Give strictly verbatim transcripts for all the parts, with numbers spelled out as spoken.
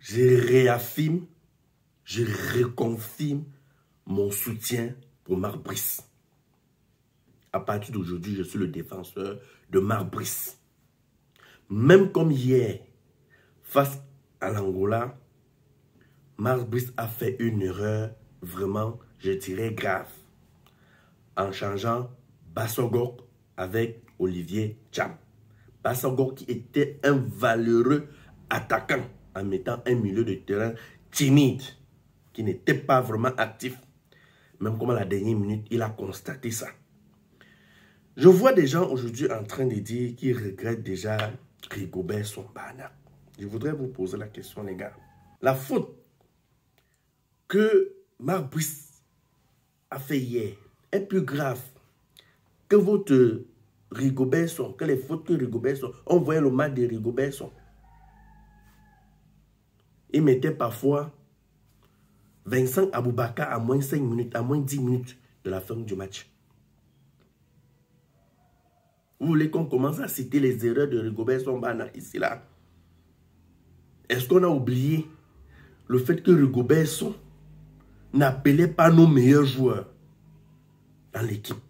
je réaffirme, je reconfirme mon soutien pour Marc Brice. À partir d'aujourd'hui, je suis le défenseur de Marc Brice. Même comme hier, face à l'Angola, Marc Brice a fait une erreur vraiment, je dirais, grave. En changeant Bassogok avec Olivier Tcham. Bassogok qui était un valeureux attaquant en mettant un milieu de terrain timide, qui n'était pas vraiment actif. Même comme à la dernière minute, il a constaté ça. Je vois des gens aujourd'hui en train de dire qu'ils regrettent déjà Rigobert Song-Bana. Je voudrais vous poser la question, les gars. La faute que Marc Brice a fait hier est plus grave que votre Rigobert Song, que les fautes que Rigobert Song. On voyait le match de Rigobert Song. Il mettait parfois Vincent Aboubakar à moins cinq minutes, à moins dix minutes de la fin du match. Vous voulez qu'on commence à citer les erreurs de Rigobert Song-Bana ici, là? Est-ce qu'on a oublié le fait que Rigobert Song n'appelait pas nos meilleurs joueurs dans l'équipe?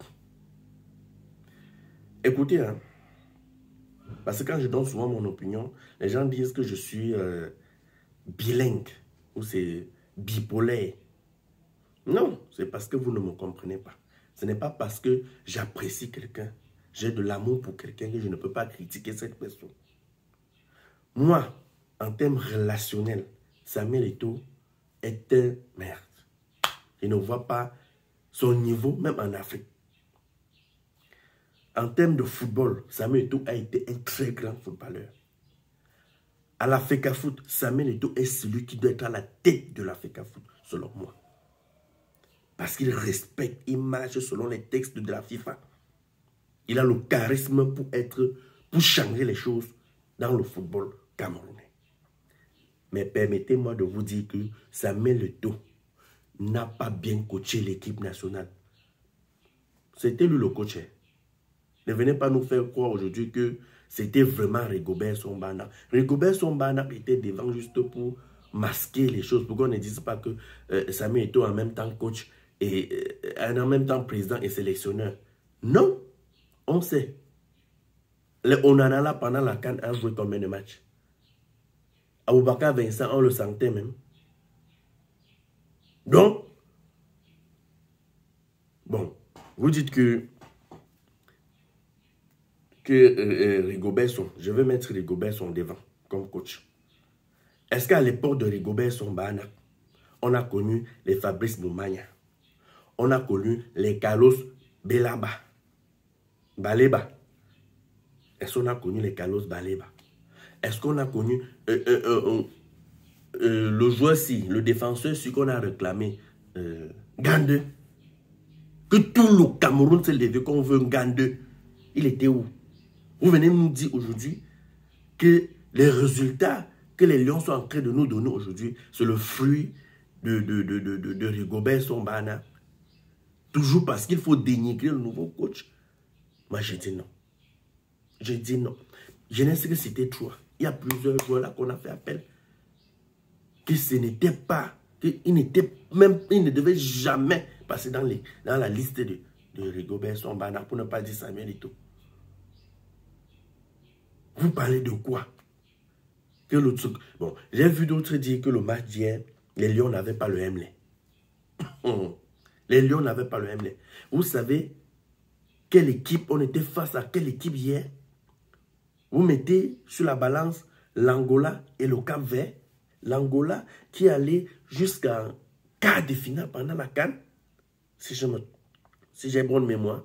Écoutez, hein, parce que quand je donne souvent mon opinion, les gens disent que je suis euh, bilingue ou c'est bipolaire. Non, c'est parce que vous ne me comprenez pas. Ce n'est pas parce que j'apprécie quelqu'un, j'ai de l'amour pour quelqu'un que je ne peux pas critiquer cette personne. Moi, en termes relationnels, Samuel Eto'o est un merde. Je ne vois pas son niveau, même en Afrique. En termes de football, Samuel Eto'o a été un très grand footballeur. À la FECAFOOT, Samuel Eto'o est celui qui doit être à la tête de la FECAFOOT, selon moi. Parce qu'il respecte, il marche selon les textes de la FIFA. Il a le charisme pour être, pour changer les choses dans le football camerounais. Mais permettez-moi de vous dire que Samuel Eto'o n'a pas bien coaché l'équipe nationale. C'était lui le coach. Ne venez pas nous faire croire aujourd'hui que c'était vraiment Rigobert Song-Bana. Rigobert Song-Bana était devant juste pour masquer les choses, pour qu'on ne dise pas que euh, Samuel Eto'o en même temps coach et euh, en même temps président et sélectionneur. Non, on sait. Le Onana pendant la CAN a joué combien de matchs? Aboubakar Vincent, on le sentait même. Donc, bon, vous dites que que euh, euh, Rigobert Song, je vais mettre Rigobert Song devant comme coach. Est-ce qu'à l'époque de Rigobert Song-Bana, on a connu les Fabrice Moumania, on a connu les Carlos Belaba, Baleba? Est-ce qu'on a connu les Carlos Baleba? Est-ce qu'on a connu euh, euh, euh, euh, le joueur-ci, le défenseur-ci qu'on a réclamé, euh, Gande? Que tout le Cameroun s'est levé qu'on veut Gande. Il était où? Vous venez nous dire aujourd'hui que les résultats que les Lions sont en train de nous donner aujourd'hui, c'est le fruit de, de, de, de, de, de Rigobert Song-Bana. Toujours parce qu'il faut dénigrer le nouveau coach. Moi, j'ai dit non. J'ai dit non. Je ne sais que c'était trop. Il y a plusieurs joueurs là qu'on a fait appel. Que ce n'était pas, qu'il n'était même, il ne devait jamais passer dans, les, dans la liste de, de Rigobert Song-Bana, pour ne pas dire Samuel Eto'o. Vous parlez de quoi? Que le truc. Bon, j'ai vu d'autres dire que le match d'hier, les Lions n'avaient pas le Hemley. Les Lions n'avaient pas le Hemley. Vous savez quelle équipe, on était face à quelle équipe hier? Vous mettez sur la balance l'Angola et le Cap-Vert. L'Angola qui allait jusqu'à quart de finale pendant la CAN. Si je me, si j'ai bonne mémoire.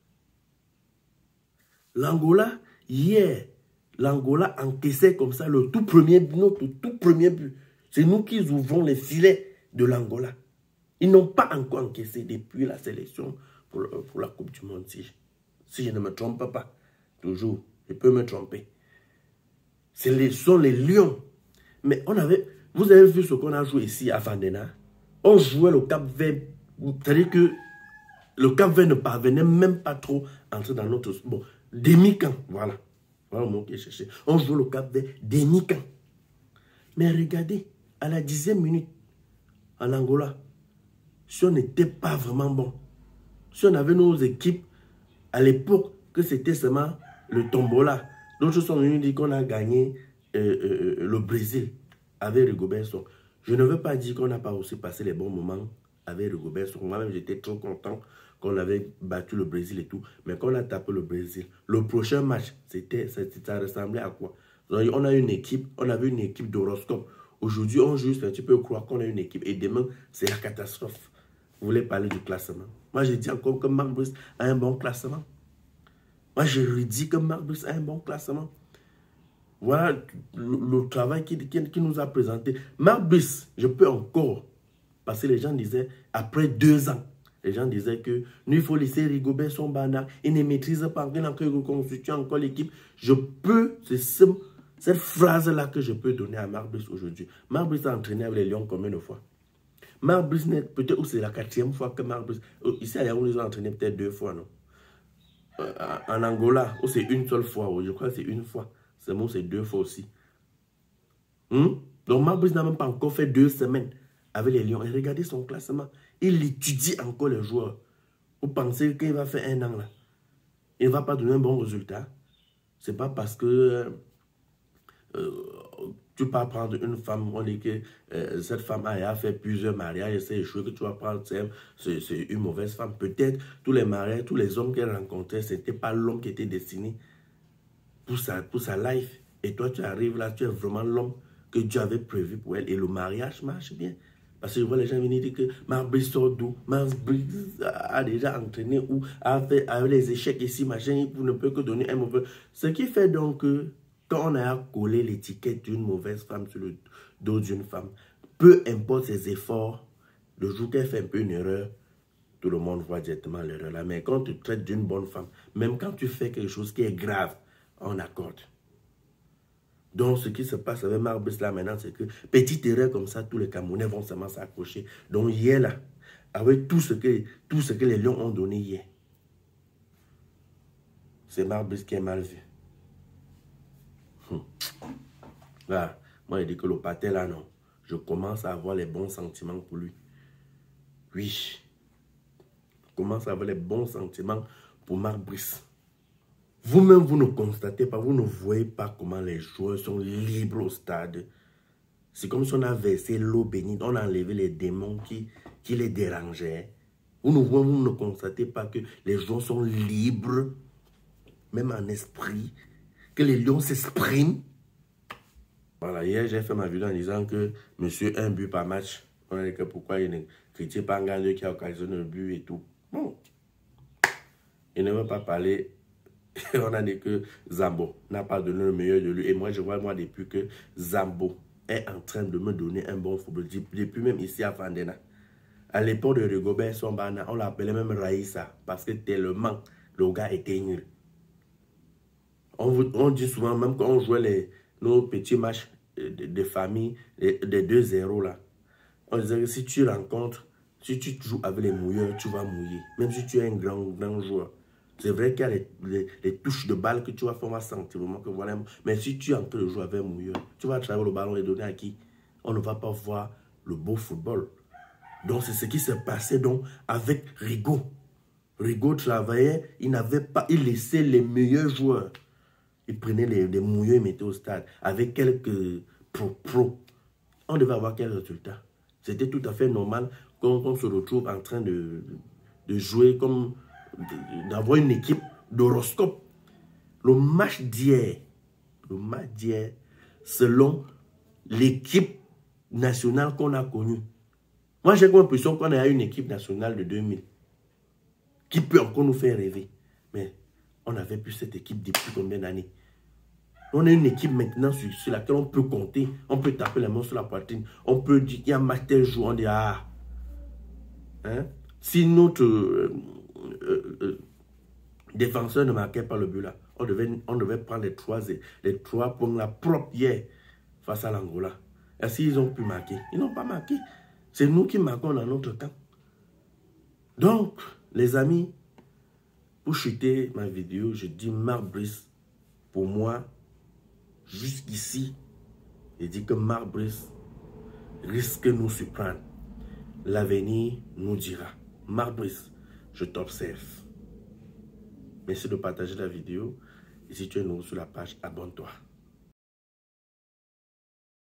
L'Angola, hier, l'Angola encaissait comme ça le tout premier, notre tout premier but. C'est nous qui ouvrons les filets de l'Angola. Ils n'ont pas encore encaissé depuis la sélection pour, pour la Coupe du Monde. Si, si je ne me trompe pas, toujours, je peux me tromper. Ce sont les Lions. Mais on avait, vous avez vu ce qu'on a joué ici à Vandena. On jouait le Cap-Vert. C'est-à-dire que le Cap-Vert ne parvenait même pas trop à entrer dans notre... Bon, demi-camp, voilà. Voilà le mot que je cherchais. On joue le Cap-Vert demi-camp. Mais regardez, à la dixième minute, en Angola, si on n'était pas vraiment bon, si on avait nos équipes, à l'époque, que c'était seulement le tombola, d'autres sont venus dire qu'on a gagné euh, euh, le Brésil avec Rigobert Song. Je ne veux pas dire qu'on n'a pas aussi passé les bons moments avec Rigobert Song. Moi-même, j'étais trop content qu'on avait battu le Brésil et tout. Mais quand on a tapé le Brésil, le prochain match, c'était, ça ressemblait à quoi? On a une équipe, on avait une équipe d'horoscope. Aujourd'hui, on juste, tu peux croire qu'on a une équipe. Et demain, c'est la catastrophe. Vous voulez parler du classement? Moi, je dis encore que Marc Brice a un bon classement. Moi, je lui dis que Marc Brice a un bon classement. Voilà le, le travail qu'il qui, qui nous a présenté. Marc Brice, je peux encore, parce que les gens disaient, après deux ans, les gens disaient que nous, il faut laisser Rigobert son banal. Il ne maîtrise pas, il n'a que reconstitué encore l'équipe. Je peux, c'est ce, cette phrase-là que je peux donner à Marc Brice aujourd'hui. Marc Brice a entraîné avec les Lions combien de fois? Marc Brice, peut-être où c'est la quatrième fois que Marc Brice, ici à Yaoundé, ils ont entraîné peut-être deux fois, non? Euh, en Angola, où c'est une seule fois, je crois que c'est une fois. C'est bon, c'est deux fois aussi. Hmm? Donc Marc Brice n'a même pas encore fait deux semaines avec les Lions. Et regardez son classement. Il étudie encore les joueurs. Vous pensez qu'il va faire un an là? Il ne va pas donner un bon résultat. Ce n'est pas parce que euh, euh, tu peux prendre une femme, on dit que euh, cette femme a fait plusieurs mariages et c'est échoué que tu vas prendre, c'est une mauvaise femme. Peut-être tous les mariages, tous les hommes qu'elle rencontrait, ce n'était pas l'homme qui était destiné pour sa, pour sa life. Et toi, tu arrives là, tu es vraiment l'homme que Dieu avait prévu pour elle. Et le mariage marche bien. Parce que je vois les gens venir dire que Marc Brice sort d'où? Marc Brice a déjà entraîné ou a fait avec les échecs ici, machin, il ne peut que donner un mauvais. Ce qui fait donc que quand on a collé l'étiquette d'une mauvaise femme sur le dos d'une femme, peu importe ses efforts, le jour qu'elle fait un peu une erreur, tout le monde voit directement l'erreur là. Mais quand tu traites d'une bonne femme, même quand tu fais quelque chose qui est grave, on accorde. Donc, ce qui se passe avec Marc Brice là maintenant, c'est que petite erreur comme ça, tous les Camerounais vont seulement s'accrocher. Donc, hier là, avec tout ce que, tout ce que les Lions ont donné hier, c'est Marc Brice qui est mal vu. Hum. Là, moi, je dis que le pâté là, non. Je commence à avoir les bons sentiments pour lui. Oui. Je commence à avoir les bons sentiments pour Marc Brice. Vous-même, vous ne constatez pas, vous ne voyez pas comment les joueurs sont libres au stade. C'est comme si on a versé l'eau bénite, on a enlevé les démons qui, qui les dérangeaient. Vous ne, vous ne constatez pas que les joueurs sont libres, même en esprit, que les lions s'expriment. Voilà, hier j'ai fait ma vidéo en disant que monsieur un but par match. On a dit que pourquoi il ne critique pas un gars qui a occasionné le but et tout. Bon. Il ne veut pas parler. On a dit que Zambo n'a pas donné le meilleur de lui. Et moi, je vois, moi, depuis que Zambo est en train de me donner un bon football, depuis même ici à Fandena. À l'époque de Rigobert Sombana, on l'appelait même Raïssa, parce que tellement le gars était nul. On, on dit souvent, même quand on jouait les, nos petits matchs de, de, de famille, des de deux zéro là, on disait que si tu rencontres, si tu joues avec les mouilleurs, tu vas mouiller. Même si tu es un grand, grand joueur. C'est vrai qu'il y a les, les, les touches de balle que tu vas faire, on va sentir vraiment que voilà. Mais si tu es en train de jouer avec un mouilleur, tu vas travailler le ballon et donner à qui? On ne va pas voir le beau football. Donc c'est ce qui s'est passé donc avec Rigo. Rigo travaillait, il n'avait pas, il laissait les meilleurs joueurs. Il prenait les, les mouilleurs et mettait au stade avec quelques pro-pro. On devait avoir quel résultat? C'était tout à fait normal qu'on qu'on se retrouve en train de, de jouer comme... d'avoir une équipe d'horoscope. Le match d'hier, le match d'hier, selon l'équipe nationale qu'on a connue. Moi, j'ai l'impression qu'on a une équipe nationale de deux mille qui peut encore nous faire rêver. Mais on n'avait plus cette équipe depuis combien d'années? On a une équipe maintenant sur, sur laquelle on peut compter, on peut taper la main sur la poitrine, on peut dire qu'il y a un match tel jour, on dit ah. Hein? Si notre... Euh, Euh, euh, défenseur ne marquait pas le but là. On devait, on devait prendre les trois, les trois points là propres hier face à l'Angola. Est-ce qu'ils ont pu marquer? Ils n'ont pas marqué. C'est nous qui marquons dans notre camp. Donc, les amis, pour chuter ma vidéo, je dis Marc Brice, pour moi, jusqu'ici, je dis que Marc Brice risque de nous surprendre. L'avenir nous dira. Marc Brice, je t'observe. Merci de partager la vidéo. Et si tu es nouveau sur la page, abonne-toi.